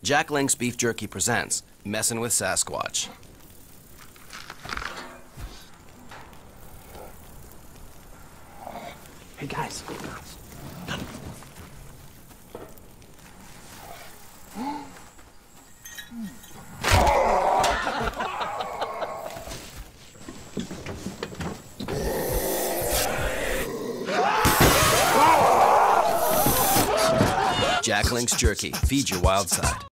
Jack Link's Beef Jerky presents Messin' with Sasquatch. Hey guys. Jack Link's Jerky. Feed your wild side.